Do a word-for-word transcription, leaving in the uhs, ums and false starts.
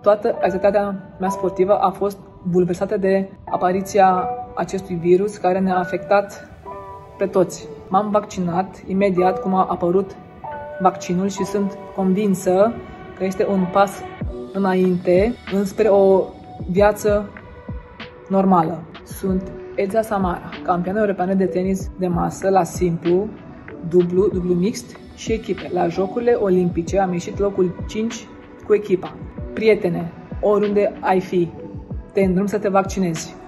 Toată activitatea mea sportivă a fost bulversată de apariția acestui virus care ne-a afectat pe toți. M-am vaccinat imediat cum a apărut vaccinul și sunt convinsă că este un pas înainte înspre o viață normală. Sunt Elza Samara, campioană europeană de tenis de masă la simplu, dublu, dublu mixt și echipe. La Jocurile Olimpice am ieșit locul cinci cu echipa. Prietene, oriunde ai fi, te îndrum să te vaccinezi.